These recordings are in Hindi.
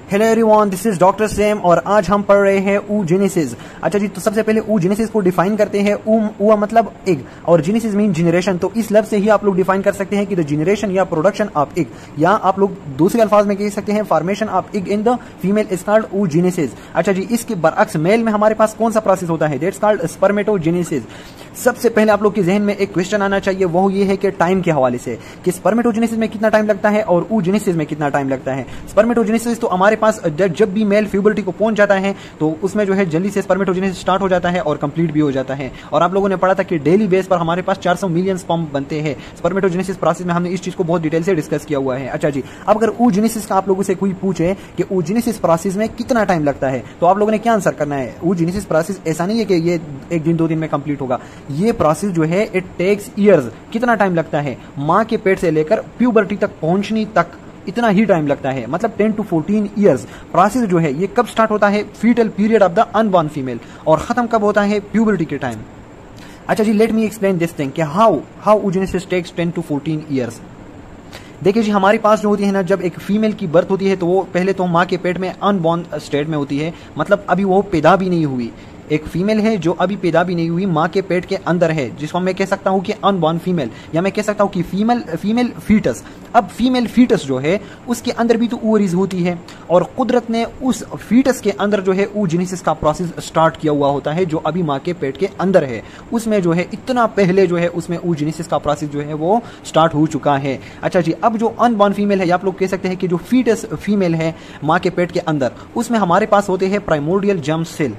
Hello everyone, this is doctor Sam और आज हम पढ़ रहे हैं oogenesis। अच्छा जी, तो सबसे पहले oogenesis को डिफाइन करते हैं। ऊआ मतलब एग और जेनेसिस मीन जनरेशन। तो इस लफ्ज से ही आप लोग डिफाइन कर सकते हैं कि द जनरेशन या प्रोडक्शन ऑफ एग, या आप लोग दूसरे अल्फाज में कह सकते हैं formation of egg in the female is called oogenesis। अच्छा जी, इसके बरअक्स मेल में हमारे पास कौन सा प्रोसेस होता है? That's called spermatogenesis. सबसे पहले आप लोग के जहन में एक क्वेश्चन आना चाहिए, वो ये है कि टाइम के हवाले से कि स्पर्मेटोजेनेसिस में कितना टाइम लगता है और oogenesis में कितना टाइम लगता है। स्पर्मेटोजेनेसिस तो हमारे पास जब भी मेल प्यूबर्टी को पहुंच जाता है तो उसमें जो है जल्दी से स्पर्मेटोजेनेसिस स्टार्ट हो जाता है और कंप्लीट भी हो जाता है। और आप लोगों ने पढ़ा था कि डेली बेस पर हमारे पास 400 मिलियन स्पर्म बनते हैं। स्पर्मेटोजेनेसिस प्रोसेस में हमने इस चीज को बहुत डिटेल से डिस्कस किया हुआ है। अच्छा जी, अब अगर oogenesis का आप लोगों से कोई पूछे कि oogenesis प्रोसेस में कितना टाइम लगता है तो आप लोगों ने क्या आंसर करना है? oogenesis प्रोसेस ऐसा नहीं है कि ये एक दिन 2 दिन में कंप्लीट होगा। ये प्रोसेस जो है इट टेक्स ईयर्स। कितना टाइम लगता है? मां के पेट से लेकर प्यूबर्टी तक पहुंचने तक इतना ही टाइम लगता है, मतलब 10 to 14 ईयर्स। प्रोसेस जो है ये कब स्टार्ट होता है? Foetal period of the unborn female, और खत्म कब होता है? प्यूबर्टी के टाइम। अच्छा जी, let me explain this thing कि how oogenesis takes 10 to 14 years. देखिए जी, हमारे पास जो होती है ना, जब एक फीमेल की बर्थ होती है तो वो पहले तो माँ के पेट में अनबॉर्न स्टेट में होती है, मतलब अभी वो पैदा भी नहीं हुई। एक फीमेल है जो अभी पैदा भी नहीं हुई, माँ के पेट के अंदर है, जिसको मैं कह सकता हूँ कि अनबॉर्न फीमेल, या मैं कह सकता हूँ कि फीमेल फीटस। अब फीमेल फीटस जो है उसके अंदर भी तो ओवरीज होती है, और कुदरत ने उस फीटस के अंदर जो है oogenesis का प्रोसेस स्टार्ट किया हुआ होता है, जो अभी माँ के पेट के अंदर है। उसमें जो है इतना पहले जो है उसमें oogenesis का प्रोसेस जो है वो स्टार्ट हो चुका है। अच्छा जी, अब जो अनबॉर्न फीमेल है, या आप लोग कह सकते हैं कि जो फीटस फीमेल है माँ के पेट के अंदर, उसमें हमारे पास होते हैं प्राइमोर्डियल जर्म सेल।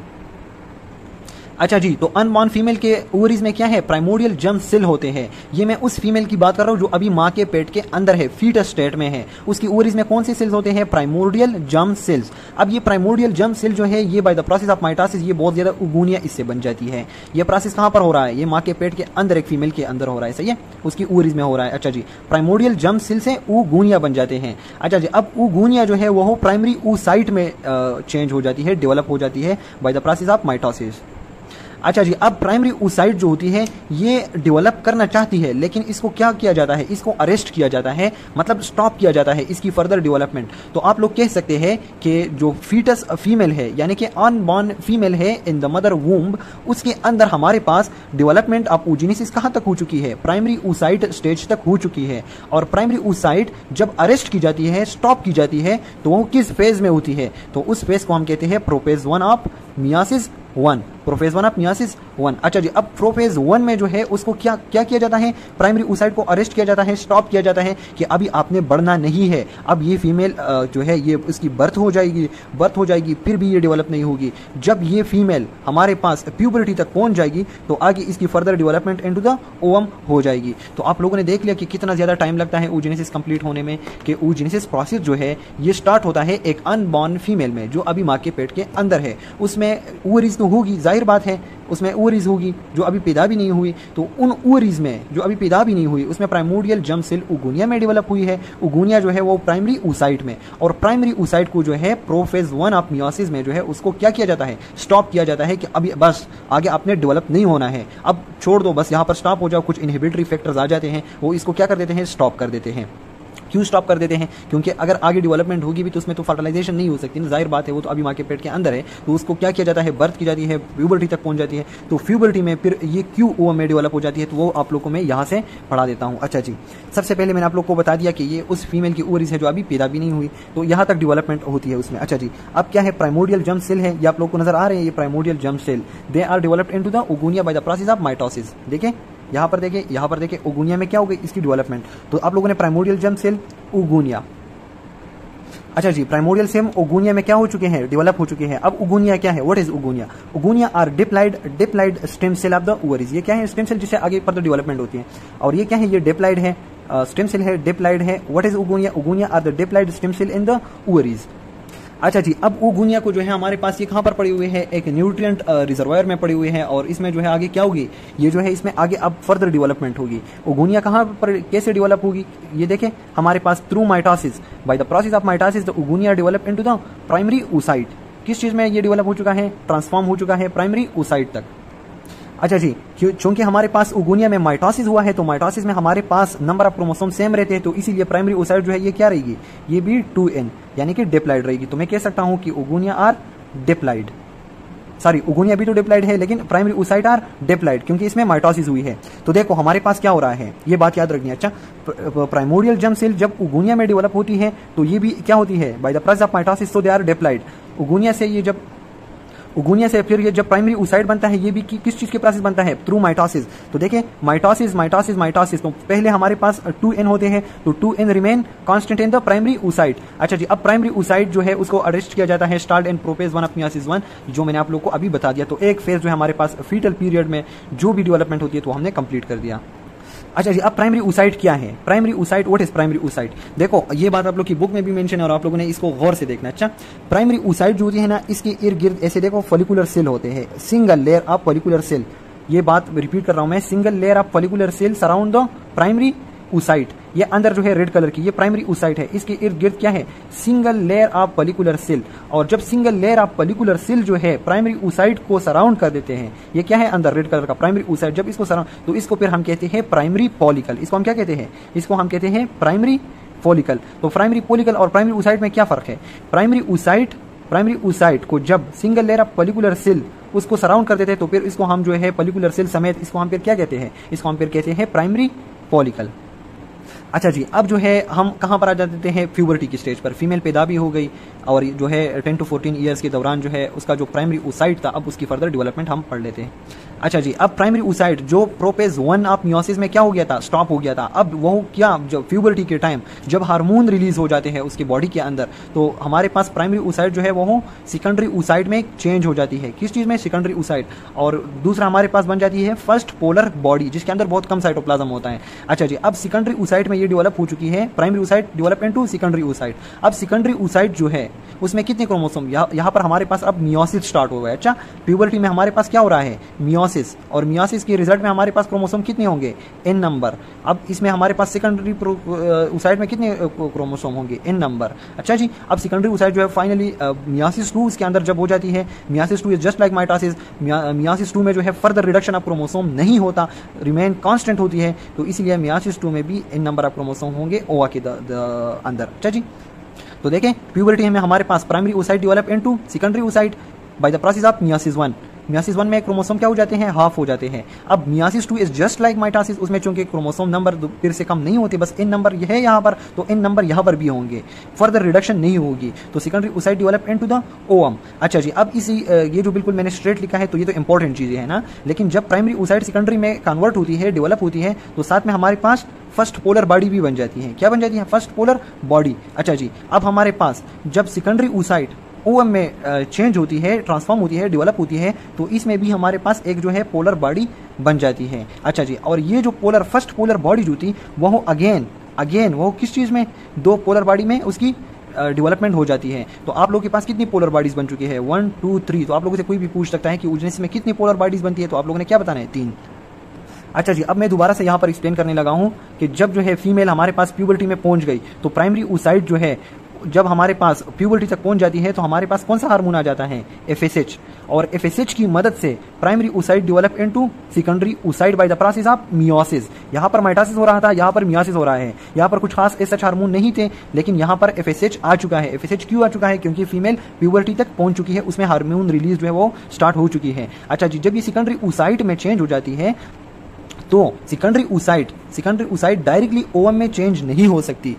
अच्छा जी, तो अनबॉर्न फीमेल के ओवरीज में क्या है? प्राइमोर्डियल जर्म सेल होते हैं। ये मैं उस फीमेल की बात कर रहा हूँ जो अभी माँ के पेट के अंदर है, फीटस स्टेट में है। उसकी ओवरीज में कौन से सेल्स होते हैं? Primordial germ cells. अब ये प्राइमोर्डियल जर्म सेल जो है ये by the process of mitosis ये बहुत ज्यादा उगुनिया इससे बन जाती है। ये प्रोसेस कहाँ पर हो रहा है? ये माँ के पेट के अंदर एक फीमेल के अंदर हो रहा है, सही है, उसकी ओवरीज में हो रहा है। अच्छा जी, प्राइमोर्डियल जर्म सेल से उगुनिया बन जाते हैं। अच्छा जी, अब उगुनिया जो है वो प्राइमरी oocyte में चेंज हो जाती है, डेवलप हो जाती है by the process of mitosis. अच्छा जी, अब प्राइमरी oocyte जो होती है ये डेवलप करना चाहती है, लेकिन इसको क्या किया जाता है? इसको अरेस्ट किया जाता है, मतलब स्टॉप किया जाता है इसकी फर्दर डेवलपमेंट। तो आप लोग कह सकते हैं कि जो फीटस फीमेल है, यानी कि अनबॉर्न फीमेल है इन द मदर वूम्ब, उसके अंदर हमारे पास डेवलपमेंट ऑफ oogenesis कहाँ तक हो चुकी है? प्राइमरी oocyte स्टेज तक हो चुकी है। और प्राइमरी oocyte जब अरेस्ट की जाती है, स्टॉप की जाती है, तो वो किस फेज में होती है? तो उस फेज को हम कहते हैं prophase 1 of meiosis 1। Prophase 1 of meiosis 1। अच्छा जी, अब प्रोफेज 1 में जो है उसको क्या किया जाता है? प्राइमरी oocyte को अरेस्ट किया जाता है, स्टॉप किया जाता है कि अभी आपने बढ़ना नहीं है। अब ये फीमेल जो है ये उसकी बर्थ हो जाएगी, फिर भी ये डेवलप नहीं होगी। जब ये फीमेल हमारे पास प्यूबर्टी तक पहुंच जाएगी तो आगे इसकी further development into the ovum हो जाएगी। तो आप लोगों ने देख लिया कि कितना ज्यादा टाइम लगता है oogenesis कंप्लीट होने में, कि oogenesis प्रोसेस जो है ये स्टार्ट होता है एक अनबॉर्न फीमेल में जो अभी माँ के पेट के अंदर है। उसमें ओवरीज तो होगी, जाहिर बात है, उसमें ओवरीज होगी जो अभी पैदा भी नहीं हुई। तो उन ओवरीज में जो अभी पैदा भी नहीं हुई उसमें प्राइमोर्डियल जर्म सेल उगुनिया में डेवलप हुई है। उगुनिया जो है वो प्राइमरी oocyte में, और प्राइमरी oocyte को जो है प्रोफेज 1 ऑफ मियोसिस में जो है उसको क्या किया जाता है? स्टॉप किया जाता है कि अभी बस आगे आपने डेवलप नहीं होना है, अब छोड़ दो, बस यहाँ पर स्टॉप हो जाओ। कुछ इनहिबिटरी फैक्टर्स आ जाते हैं, वो इसको क्या कर देते हैं? स्टॉप कर देते हैं। क्यों स्टॉप कर देते हैं? क्योंकि अगर आगे डेवलपमेंट होगी भी तो उसमें तो फर्टिलाइजेशन नहीं हो सकती ना, जाहिर बात है, वो तो अभी माँ के पेट के अंदर है। तो उसको क्या किया जाता है? बर्थ की जाती है, प्यूबर्टी तक पहुंच जाती है। तो प्यूबर्टी में फिर ये क्यों ओवम में डेवलप हो जाती है, तो वो आप लोग को मैं यहाँ से पढ़ा देता हूँ। अच्छा जी, सबसे पहले मैंने आप लोग को बता दिया कि ये उस फीमेल की ओवरीज है जो अभी पैदा भी नहीं हुई, तो यहाँ तक डेवलपमेंट होती है उसमें। अच्छा जी, अब क्या है? प्राइमोर्डियल जर्म सेल है, ये आप लोग को नजर आ रहे हैं, ये primordial germ cell, they are developed into the oogonia by the process of mitosis. देखें यहाँ पर देखें ओगुनिया में क्या हो गई इसकी डेवलपमेंट। तो आप लोगों ने प्राइमोर्डियल जर्म सेल ओगुनिया, अच्छा जी, प्राइमोर्डियल सेम ओगुनिया में क्या हो चुके हैं? डेवलप हो चुके हैं। अब ओगुनिया क्या है? What is oogonia? Oogonia are diploid stem cell of the ovaries. ये क्या है? स्टेम सेल जिससे आगे फर्दर डेवलपमेंट होती है। और ये क्या है? ये डिप्लाइड है, स्टेम सेल है, डिप्लाइड है। What is oogonia? Oogonia are the diploid stem cell in the ovaries. अच्छा जी, अब ओगुनिया को जो है हमारे पास ये कहाँ पर पड़ी हुई है? एक न्यूट्रिएंट रिजर्वायर में पड़ी हुई है, और इसमें जो है आगे क्या होगी? ये जो है इसमें आगे अब फर्दर डेवलपमेंट होगी। ओगुनिया कहाँ पर कैसे डेवलप होगी? ये देखें हमारे पास through mitosis, by the process of mitosis the oogonia develop into the primary oocyte। किस चीज में ये डेवलप हो चुका है? ट्रांसफॉर्म हो चुका है प्राइमरी oocyte तक। अच्छा जी, चूंकि हमारे पास उगुनिया में माइटोसिस हुआ है तो माइटोसिस में हमारे पास नंबर ऑफ क्रोमोसोम सेम रहते हैं, तो इसीलिए प्राइमरी oocyte जो है ये क्या रहेगी, ये भी 2n यानी कि डिप्लॉइड रहेगी। तो मैं कह सकता हूं कि oogonia are diploid, sorry oogonia भी तो डिप्लॉइड है लेकिन प्राइमरी oocyte आर डिप्लॉइड क्योंकि इसमें माइटोसिस हुई है। तो देखो हमारे पास क्या हो रहा है, ये बात याद रखनी है। अच्छा, प्राइमोरियल जर्म सेल जब उगुनिया में डेवलप होती है तो ये भी क्या होती है, by the process of mitosis, तो दे आर डिप्लॉइड। उगुनिया से फिर ये जब प्राइमरी oocyte बनता है ये भी किस चीज के प्रोसेस बनता है, थ्रू माइटोसिस। तो देखिए माइटोसिस तो पहले हमारे पास 2n होते हैं, तो 2n remain constant in the primary oocyte। अच्छा जी, अब प्राइमरी oocyte जो है उसको अरेस्ट किया जाता है start and prophase 1 of meiosis 1, जो मैंने आप लोग को अभी बता दिया। तो एक फेज जो है हमारे पास फीटल पीरियड में जो भी डेवलपमेंट होती है तो हमने कंप्लीट कर दिया। अच्छा जी, अब प्राइमरी oocyte क्या है, primary oocyte, what is primary oocyte? देखो ये बात आप लोग की बुक में भी मेंशन है और आप लोगों ने इसको गौर से देखना। अच्छा, प्राइमरी oocyte जो होती है ना, इसके इर्द गिर्द ऐसे देखो फॉलिकुलर सेल होते हैं, single layer of follicular cell. ये बात रिपीट कर रहा हूं मैं, single layer of follicular cell surround the primary oocyte। ये अंदर जो है रेड कलर की, ये प्राइमरी oocyte है, इसके इर्द गिर्द क्या है, single layer of follicular cell. और जब single layer of follicular cell जो है प्राइमरी oocyte को सराउंड कर देते हैं, ये क्या है अंदर रेड कलर का प्राइमरी oocyte, जब इसको सराउंड, तो इसको फिर हम कहते हैं प्राइमरी फॉलिकल। इसको हम क्या कहते हैं, इसको हम कहते हैं प्राइमरी फॉलिकल। तो प्राइमरी फॉलिकल और प्राइमरी oocyte में क्या फर्क है, प्राइमरी oocyte को जब single layer of follicular cell उसको सराउंड कर देते हैं तो फिर इसको हम जो है फॉलिकुलर सेल समेत इसको हम फिर क्या कहते हैं, इसको हम फिर कहते हैं प्राइमरी फॉलिकल। अच्छा जी, अब जो है हम कहाँ पर आ जाते हैं, प्यूबर्टी की स्टेज पर। फीमेल पैदा भी हो गई और जो है 10 to 14 ईयर्स के दौरान जो है उसका जो प्राइमरी oocyte था, अब उसकी फर्दर डेवलपमेंट हम पढ़ लेते हैं। अच्छा जी, अब प्राइमरी oocyte जो प्रोपेज 1 ऑफ मियोसिस में क्या हो गया था, स्टॉप हो गया था। अब वो क्या, जब प्यूबर्टी के टाइम जब हार्मोन रिलीज हो जाते हैं उसकी बॉडी के अंदर, तो हमारे पास प्राइमरी oocyte जो है वो सेकेंडरी oocyte में चेंज हो जाती है। किस चीज में, सेकेंडरी oocyte। और दूसरा हमारे पास बन जाती है फर्स्ट पोलर बॉडी, जिसके अंदर बहुत कम साइटोप्लाज्म होता है। अच्छा जी, अब सेकेंडरी oocyte में ये डेवलप हो चुकी है, primary oocyte develop into secondary oocyte। अब सेकेंडरी oocyte जो है उसमें कितने क्रोमोसोम, यहाँ पर हमारे पास अब मियोसिस स्टार्ट हो गया। अच्छा, प्यूबर्टी में हमारे पास क्या हो रहा है, मियोसिस, और मियोसिस के रिजल्ट में हमारे पास क्रोमोसोम कितने होंगे, n नंबर। अब इसमें हमारे पास सेकेंडरी oocyte में कितने क्रोमोसोम होंगे, n नंबर। अच्छा जी, अब सेकेंडरी oocyte जो है फाइनली मियोसिस 2 इसके अंदर जब हो जाती है, meiosis 2 is just like mitosis. Meiosis 2 में जो है फर्दर रिडक्शन ऑफ क्रोमोसोम नहीं होता, रिमेन कांस्टेंट होती है, तो इसीलिए मियोसिस 2 में भी n नंबर ऑफ क्रोमोसोम होंगे ओवा के अंदर। अच्छा जी, तो देखें प्यूबर्टी में हमारे पास primary oocyte develop into secondary oocyte by the process of meiosis 1। Meiosis 1 में क्रोमोसोम क्या हो जाते हैं, हाफ हो जाते हैं। अब meiosis 2 is just like mitosis, उसमें चूंकि क्रोमोसोम नंबर फिर से कम नहीं होते, बस n नंबर यह है यहाँ पर, तो n नंबर यहाँ पर भी होंगे, फर्दर रिडक्शन नहीं होगी, तो secondary oocyte develop into the ovum. अच्छा जी, अब इसी ये जो बिल्कुल मैंने स्ट्रेट लिखा है तो ये तो इंपॉर्टेंट चीजें है ना, लेकिन जब प्राइमरी oocyte सेकेंडरी में कन्वर्ट होती है, डेवलप होती है, तो साथ में हमारे पास फर्स्ट पोलर बॉडी भी बन जाती है। क्या बन जाती है, फर्स्ट पोलर बॉडी। अच्छा जी, अब हमारे पास जब सेकेंडरी oocyte ओएम में चेंज होती है, ट्रांसफॉर्म होती है, डेवलप होती है, तो इसमें भी हमारे पास एक जो है पोलर बॉडी बन जाती है। अच्छा जी, और ये जो पोलर फर्स्ट पोलर बॉडी जो थी वो अगेन वो किस चीज में, 2 पोलर बॉडी में उसकी डेवलपमेंट हो जाती है। तो आप लोगों के पास कितनी पोलर बॉडीज बन चुकी है, 1 2 3। तो आप लोगों से कोई भी पूछ सकता है कि oogenesis में कितनी पोलर बॉडीज बनती है, तो आप लोगों ने क्या बताना है, 3। अच्छा जी, अब मैं दोबारा से यहाँ पर एक्सप्लेन करने लगा हूँ कि जब जो है फीमेल हमारे पास प्यूबर्टी में पहुंच गई, तो प्राइमरी oocyte जो है जब हमारे पास प्यूबर्टी तक पहुंच जाती है तो हमारे पास कौन सा हार्मोन आ जाता है, FSH। और FSH की मदद से primary oocyte develop into secondary oocyte by the process of meiosis. यहाँ पर माइटोसिस हो रहा था, यहाँ पर मियोसिस हो रहा है। यहाँ पर कुछ खास SH हार्मोन नहीं थे, लेकिन यहाँ पर FSH आ चुका है। FSH क्यों आ चुका है, क्योंकि फीमेल प्यूबर्टी तक पहुंच चुकी है, उसमें हार्मोन रिलीज जो है वो स्टार्ट हो चुकी है। अच्छा जी, जब ये सेकेंडरी oocyte में चेंज हो जाती है तो सेकेंडरी oocyte डायरेक्टली ओवम में चेंज नहीं हो सकती।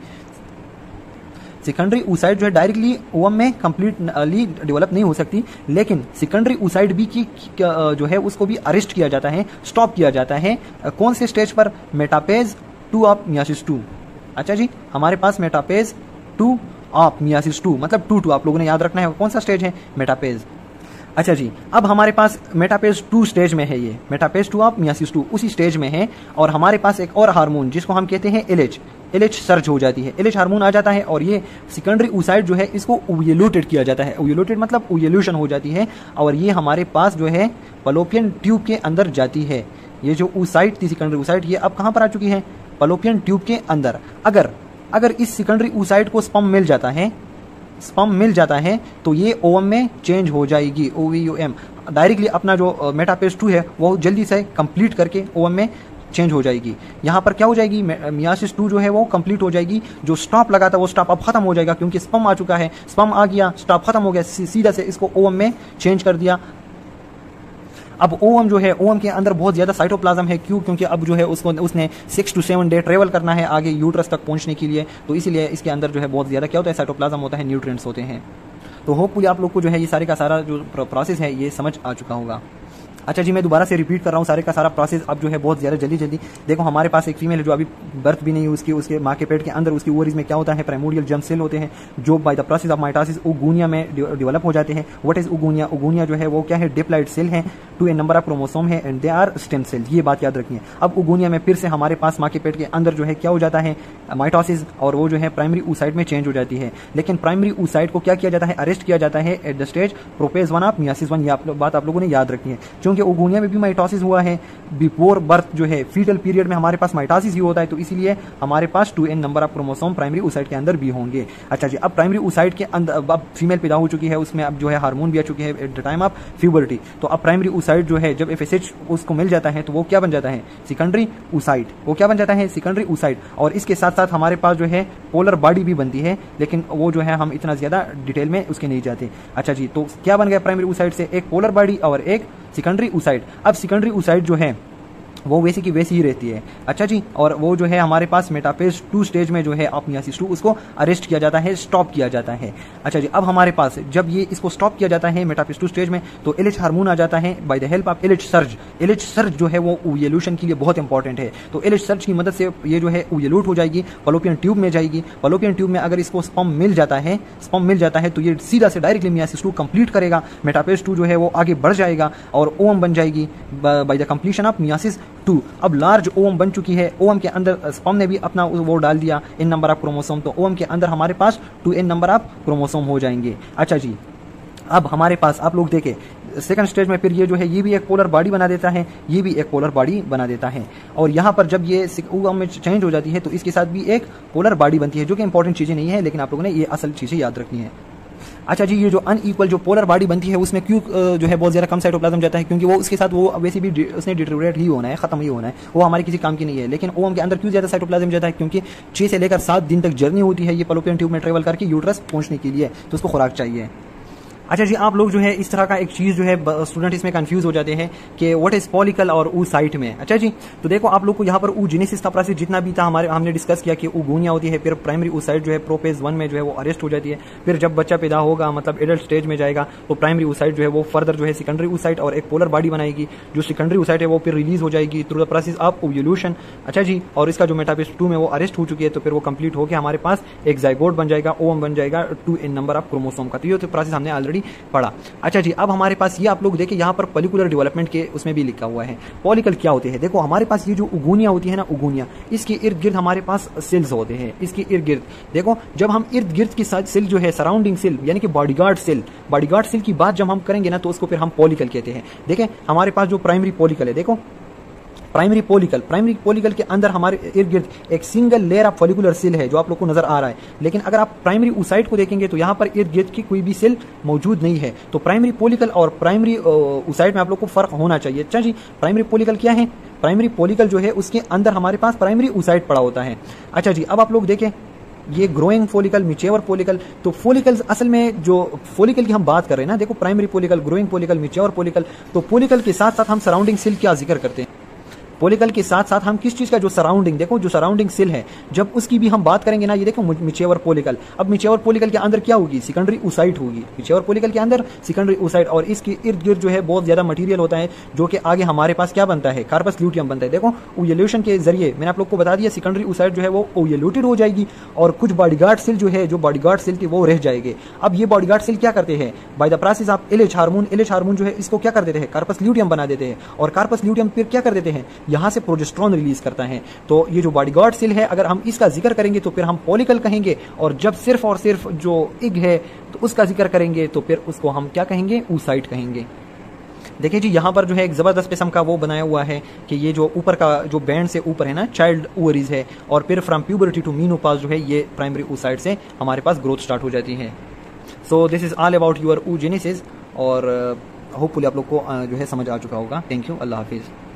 सेकेंडरी oocyte जो है डायरेक्टली ओवम में कंप्लीटली डेवलप नहीं हो सकती, लेकिन सेकेंडरी oocyte भी की जो है उसको भी अरेस्ट किया जाता है, स्टॉप किया जाता है। कौन से स्टेज पर, मेटापेज 2 ऑफ मियोसिस 2। अच्छा जी, हमारे पास मेटापेज 2 ऑफ मियोसिस 2 मतलब 2 आप लोगों ने याद रखना है, कौन सा स्टेज है, मेटापेज। अच्छा जी, अब हमारे पास मेटापेज 2 स्टेज में है, ये मेटापेज 2 ऑफ मियोसिस 2 उसी स्टेज में है। और हमारे पास एक और हार्मोन जिसको हम कहते हैं LH सर्ज हो जाती है, LH हार्मोन आ जाता है, और ये सेकेंडरी oocyte जो है इसको ओव्यूलेटेड किया जाता है। ओव्यूलेटेड मतलब ओव्यूलेशन हो जाती है, और ये हमारे पास जो है फलोपियन ट्यूब के अंदर जाती है। ये जो oocyte थी सेकेंडरी oocyte, ये अब कहाँ पर आ चुकी है, फलोपियन ट्यूब के अंदर। अगर इस सेकेंडरी oocyte को स्पर्म मिल जाता है तो ये ओवम में चेंज हो जाएगी, OVUM। डायरेक्टली अपना जो मेटापेज 2 है वो जल्दी से कंप्लीट करके ओवम में चेंज हो जाएगी। यहाँ पर क्या हो जाएगी, मियासिस 2 जो है वो कंप्लीट हो जाएगी। जो स्टॉप लगा था वो स्टॉप अब खत्म हो जाएगा, क्योंकि स्पम आ चुका है, स्पम आ गया, स्टॉप खत्म हो गया, सीधा से इसको ओवम में चेंज कर दिया। अब ओवम जो है, ओवम के अंदर बहुत ज्यादा साइटोप्लाज्म है। क्यों? क्योंकि अब जो है उसने 6 to 7 डे ट्रेवल करना है आगे यूट्रस तक पहुंचने के लिए, तो इसीलिए इसके अंदर जो है बहुत ज्यादा क्या होता है, साइटोप्लाज्म होता है, न्यूट्रिएंट्स होते हैं। तो होपफुली आप लोग को जो है ये सारे का सारा जो प्रोसेस है ये समझ आ चुका होगा। अच्छा जी, मैं दोबारा से रिपीट कर रहा हूँ सारे का सारा प्रोसेस। अब जो है बहुत ज़्यादा जल्दी देखो, हमारे पास एक फीमेल है जो अभी बर्थ भी नहीं हुई, उसके माँ के पेट के अंदर उसकी ओवरीज में क्या होता है, प्राइमोर्डियल जर्म सेल होते हैं जो by the process of mitosis oogonia में डेवलप हो जाते हैं। What is oogonia? ओगुनिया जो है वो क्या है, डिप्लॉइड सेल है, 2 नंबर ऑफ क्रोमोसोम है and they are stem cell. ये बात याद रखिए। अब ओगुनिया में फिर से हमारे पास माँ के पेट के अंदर जो है क्या हो जाता है, माइटोसिस, और वो जो है प्राइमरी oocyte में चेंज हो जाती है। लेकिन प्राइमरी oocyte को क्या किया जाता है, अरेस्ट किया जाता है at the stage prophase 1 of meiosis 1। ये बात आप लोगों ने याद रखनी है, क्योंकि ओगुनिया में भी माइटोसिस हुआ है। बिफोर बर्थ जो है फीटल पीरियड में हमारे पास माइटोसिस ही होता है, तो इसीलिए हमारे पास 2n number of chromosome primary oocyte के अंदर भी होंगे। अच्छा जी, अब प्राइमरी oocyte के अंदर अब फीमेल पैदा हो चुकी है, उसमें अब जो है हार्मोन भी आ चुके हैं at the time of puberty. तो अब प्राइमरी oocyte जो है जब FSH उसको मिल जाता है तो वो क्या बन जाता है, सेकेंडरी oocyte। वो क्या बन जाता है, सेकेंडरी oocyte। और इसके साथ साथ हमारे पास जो है पोलर बॉडी भी बनती है, लेकिन वो जो है हम इतना ज्यादा डिटेल में उसके नहीं जाते। अच्छा जी, तो क्या बन गया प्राइमरी oocyte से, एक पोलर बॉडी और एक सेकेंडरी oocyte। अब सेकेंडरी oocyte जो है वो वैसे की वैसी ही रहती है। अच्छा जी, और वो जो है हमारे पास मेटाफेज 2 स्टेज में जो है आप मियासिस 2 उसको अरेस्ट किया जाता है, स्टॉप किया जाता है। अच्छा जी, अब हमारे पास जब ये इसको स्टॉप किया जाता है मेटाफेज 2 स्टेज में, तो LH हार्मोन आ जाता है by the help of LH surge. LH surge जो है वो ओव्यूलेशन के लिए बहुत इंपॉर्टेंट है। तो LH सर्ज की मदद से ये जो है ओव्यूलेट हो जाएगी, फलोपियन ट्यूब में जाएगी। फलोपियन ट्यूब में अगर इसको स्पर्म मिल जाता है तो ये सीधा से डायरेक्टली मियासिस 2 कंप्लीट करेगा। मेटाफेज 2 जो है वो आगे बढ़ जाएगा और ओवम बन जाएगी by the completion of meiosis 2। अब लार्ज ओवम बन चुकी है, ओवम के अंदर स्पर्म ने भी अपना वो डाल दिया n नंबर ऑफ क्रोमोसोम, तो ओवम के अंदर हमारे पास 2n नंबर ऑफ क्रोमोसोम हो जाएंगे। अच्छा जी, अब हमारे पास आप लोग देखें सेकंड स्टेज में फिर ये जो है ये भी एक पोलर बॉडी बना देता है, ये भी एक पोलर बॉडी बना देता है। और यहाँ पर जब ये ओवम में चेंज हो जाती है तो इसके साथ भी एक पोलर बॉडी बनती है, जो कि इंपॉर्टेंट चीजें नहीं है, लेकिन आप लोगों ने ये असल चीजें याद रखनी है। अच्छा जी, ये जो अनइक्वल जो पोलर बॉडी बनती है उसमें क्यों जो है बहुत ज्यादा कम साइटोप्लाज्म जाता है, क्योंकि वो उसके साथ वो वैसे भी उसने डिटेरियोरेट ही होना है, खत्म ही होना है, वो हमारे किसी काम की नहीं है। लेकिन ओवम के अंदर क्यों ज्यादा साइटोप्लाज्म जाता है, क्योंकि 6 से लेकर 7 दिन तक जर्नी होती है ये फलोपियन ट्यूब में ट्रेवल करके यूट्रस पहुंचने के लिए, तो उसको खुराक चाहिए। अच्छा जी, आप लोग जो है इस तरह का एक चीज जो है स्टूडेंट इसमें कंफ्यूज हो जाते हैं कि व्हाट इज पॉलिकल और oocyte में। अच्छा जी, तो देखो आप लोग को यहाँ पर oogenesis का प्रोसेस जितना भी था हमने डिस्कस किया कि ओगुनिया होती है, फिर प्राइमरी oocyte जो है प्रोपेज 1 में जो है वो अरेस्ट हो जाती है, फिर जब बच्चा पैदा होगा मतलब एडल्ट स्टेज में जाएगा तो प्राइमरी oocyte जो है वो फर्दर जो है सेकेंडरी oocyte और एक पोलर बॉडी बनाएगी। जो सेकेंडरी oocyte है वो फिर रिलीज हो जाएगी through the process of ovulation. अच्छा जी, और इसका जो मेटाफेज 2 में वो अरेस्ट हो चुकी है, तो फिर वो कंप्लीट होकर हमारे पास एक जाइगोट बन जाएगा, ओवम बन जाएगा 2n नंबर ऑफ क्रोमोसोम का। तो ये प्रोसेस हमने ऑलरेडी पढ़ा। अच्छा जी, अब हमारे पास ये आप लोग देखें यहाँ पर पॉलिकुलर डेवलपमेंट के उसमें भी लिखा हुआ है। पॉलिकल क्या होते हैं, देखो हमारे पास ये जो ओगुनिया होती है ना, ओगुनिया, इसके इर्द गिर्द हमारे पास सेल्स होते हैं। इसके इर्द गिर्द देखो, जब हम इर्द गिर्द की सेल जो है सराउंडिंग सेल यानी कि बॉडीगार्ड सेल की बात जब हम करेंगे ना तो उसको फिर हम पॉलिकल कहते हैं। देखें हमारे पास जो प्राइमरी पॉलिकल है, देखो प्राइमरी पॉलिकल के अंदर हमारे इर्द गिर्द एक single layer of follicular cell है जो आप लोग को नजर आ रहा है। लेकिन अगर आप प्राइमरी oocyte को देखेंगे तो यहाँ पर इर्द गिर्द की कोई भी सेल मौजूद नहीं है। तो प्राइमरी पॉलिकल और प्राइमरी oocyte में आप लोग को फर्क होना चाहिए। अच्छा जी, प्राइमरी पॉलिकल क्या है, प्राइमरी पॉलिकल जो है उसके अंदर हमारे पास प्राइमरी oocyte पड़ा होता है। अच्छा जी, अब आप लोग देखें ये ग्रोइंग फॉलिकल, मैच्योर फॉलिकल, तो फॉलिकल्स असल में जो फॉलिकल की हम बात कर रहे हैं ना, देखो primary follicle, growing follicle, mature follicle, तो फॉलिकल के साथ साथ हम सराउंडिंग सेल क्या जिक्र करते हैं, पॉलिकल के साथ साथ हम किस चीज का जो सराउंडिंग, देखो जो सराउंडिंग सेल है जब उसकी भी हम बात करेंगे ना, ये देखो मैच्योर पॉलिकल। अब मैच्योर पॉलिकल के अंदर क्या होगी, सेकेंडरी oocyte होगी। मैच्योर पॉलिकल के अंदर सेकेंडरी oocyte और इसके इर्द गिर्द जो है बहुत ज्यादा मटेरियल होता है जो कि आगे हमारे पास क्या बनता है, कार्पस ल्यूटियम बनता है। देखो ओव्यूलेशन के जरिए मैंने आप लोग को बता दिया सेकेंडरी oocyte जो है वो ओव्यूलेटेड हो जाएगी और कुछ बॉडीगार्ड सेल जो है, जो बॉडीगार्ड सेल थी वो रह जाएंगे। अब ये बॉडीगार्ड सेल क्या करते हैं, by the process of LH hormone जो है इसको क्या कर देते हैं, कार्पस ल्यूटियम बना देते हैं और कार्पस ल्यूटियम फिर क्या कर देते हैं, यहाँ से प्रोजेस्टेरोन रिलीज करता है। तो ये जो बॉडीगार्ड सेल है अगर हम इसका जिक्र करेंगे तो फिर हम पॉलिकल कहेंगे, और जब सिर्फ और सिर्फ जो इग है तो उसका जिक्र करेंगे तो फिर उसको हम क्या कहेंगे, oocyte कहेंगे। देखिए जी, यहाँ पर जो है एक जबरदस्त किस्म का वो बनाया हुआ है कि ये जो ऊपर का जो बैंड से ऊपर है ना, चाइल्ड ओवरीज है, और फिर फ्रॉम प्यूबर्टी टू मीनोपॉज जो है ये प्राइमरी oocyte से हमारे पास ग्रोथ स्टार्ट हो जाती है। So this is all about your oogenesis। और होपफुली आप लोग को जो है समझ आ चुका होगा। थैंक यू, अल्लाह हाफिज़।